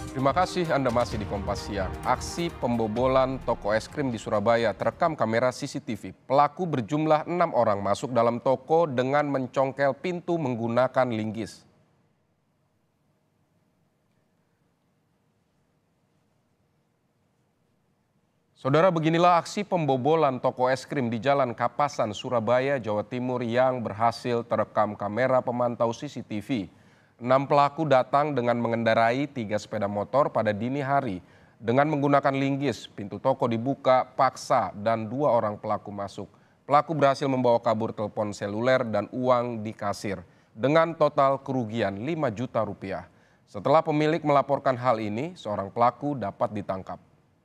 Terima kasih Anda masih di Kompas Siang. Aksi pembobolan toko es krim di Surabaya terekam kamera CCTV. Pelaku berjumlah 6 orang masuk dalam toko dengan mencongkel pintu menggunakan linggis. Saudara, beginilah aksi pembobolan toko es krim di Jalan Kapasan, Surabaya, Jawa Timur yang berhasil terekam kamera pemantau CCTV. 6 pelaku datang dengan mengendarai 3 sepeda motor pada dini hari. Dengan menggunakan linggis, pintu toko dibuka paksa dan 2 orang pelaku masuk. Pelaku berhasil membawa kabur telepon seluler dan uang di kasir dengan total kerugian 5 juta rupiah. Setelah pemilik melaporkan hal ini, seorang pelaku dapat ditangkap.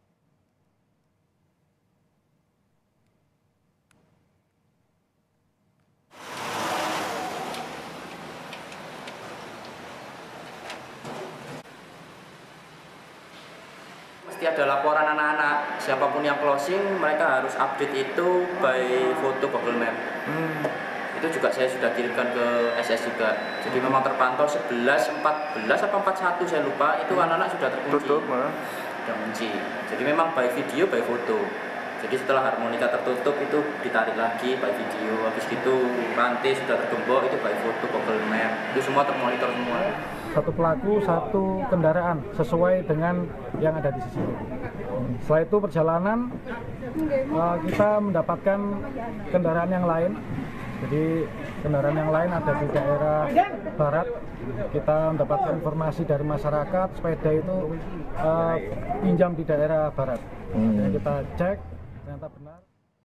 Pasti ada laporan anak-anak, siapapun yang closing mereka harus update itu by foto Google Map. Itu juga saya sudah kirimkan ke SS juga. Jadi memang terpantau 11, 14 apa 41 saya lupa, itu anak-anak sudah terkunci. Sudah kunci. Jadi memang by video, by foto. Jadi setelah harmonika tertutup itu ditarik lagi by video. Habis itu rantai sudah tergembok itu by foto Google Map. Itu semua termonitor semua. Satu pelaku, satu kendaraan sesuai dengan yang ada di sisi. Setelah itu perjalanan kita mendapatkan kendaraan yang lain. Jadi kendaraan yang lain ada di daerah barat. Kita mendapatkan informasi dari masyarakat sepeda itu pinjam di daerah barat. Kita cek ternyata benar.